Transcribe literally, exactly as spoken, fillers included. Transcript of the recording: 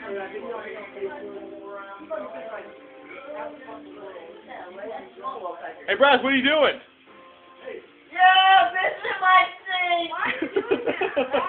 Hey, Braz, what are you doing? Yeah, this is my thing. Why are you doing that?